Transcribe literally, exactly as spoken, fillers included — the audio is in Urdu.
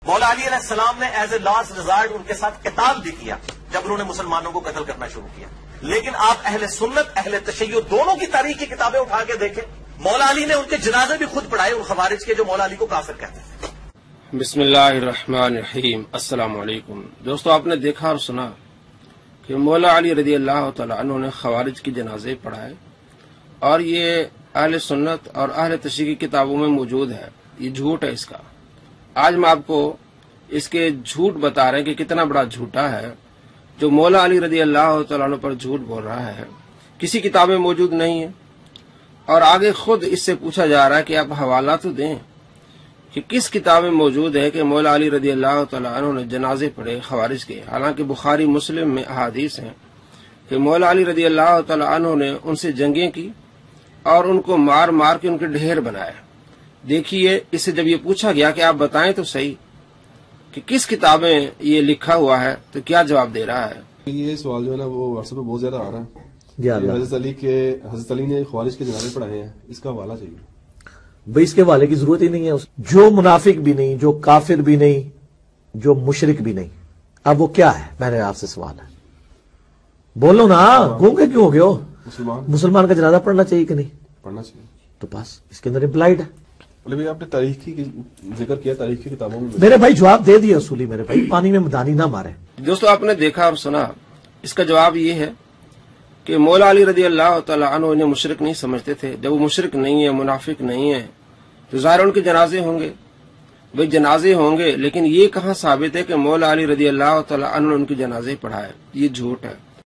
مولا علی علیہ السلام نے ایز اے لاسٹ ریزارٹ ان کے ساتھ قتال بھی کیا جب انہوں نے مسلمانوں کو قتل کرنا شروع کیا. لیکن آپ اہل سنت اہل تشیع دونوں کی تاریخ کی کتابیں اٹھا کے دیکھیں, مولا علی نے ان کے جنازے بھی خود پڑھائے ان خوارج کے جو مولا علی کو کافر کہتے تھے. بسم اللہ الرحمن الرحیم. السلام علیکم دوستو, آپ نے دیکھا اور سنا کہ مولا علی رضی اللہ تعالیٰ عنہ نے خوارج کی جنازے پڑھائے, اور یہ اہل سنت اور اہل تشیع کی کتابوں میں موجود ہے. یہ جھوٹ ہے اس کا. آج میں آپ کو اس کے جھوٹ بتا رہے ہیں کہ کتنا بڑا جھوٹا ہے جو مولا علی رضی اللہ تعالیٰ عنہ پر جھوٹ بول رہا ہے. کسی کتاب میں موجود نہیں ہے, اور آگے خود اس سے پوچھا جا رہا ہے کہ آپ حوالہ تو دیں کہ کس کتاب میں موجود ہے کہ مولا علی رضی اللہ تعالیٰ عنہ نے جنازے پڑھے خوارج کے. حالانکہ بخاری مسلم میں احادیث ہیں کہ مولا علی رضی اللہ تعالیٰ عنہ نے ان سے جنگیں کی اور ان کو مار مار کے ان کے ڈھیر بنائے. دیکھیے, اس سے جب یہ پوچھا گیا کہ آپ بتائیں تو صحیح کہ کس کتاب میں یہ لکھا ہوا ہے, تو کیا جواب دے رہا ہے. یہ سوال جو ہے نا وہ واٹس ایپ پہ بہت زیادہ آ رہا ہے. حضرت علی کے حضرت علی نے خوارج کے جنازے پڑھائے ہیں, اس کا حوالہ چاہیے. بھائی اس کے حوالے کی ضرورت ہی نہیں ہے. جو منافق بھی نہیں, جو کافر بھی نہیں, جو مشرک بھی نہیں, اب وہ کیا ہے؟ میں نے آپ سے سوال ہے, بولو نا, گونگے کیوں ہو گئے ہو؟ مسلمان مسلمان کا جنازہ پڑھنا چاہیے کہ نہیں پڑھنا چاہیے؟ تو بس اس کے اندر امپلائڈ ہے. بھائی آپ نے تاریخ کی ذکر کیا, تاریخ کی کتابوں میں میرے بھائی جواب دے دیا اصولی, میرے بھائی پانی میں مدانی نہ مارے. دوستو, آپ نے دیکھا اور سنا, اس کا جواب یہ ہے کہ مولا علی رضی اللہ تعالیٰ عنہ انہیں مشرک نہیں سمجھتے تھے. جب وہ مشرک نہیں ہے, منافق نہیں ہے, تو ظاہر ان کے جنازے ہوں گے. بھائی جنازے ہوں گے, لیکن یہ کہاں ثابت ہے کہ مولا علی رضی اللہ تعالیٰ عنہ نے ان کے جنازے پڑھائے؟ یہ جھوٹ ہے.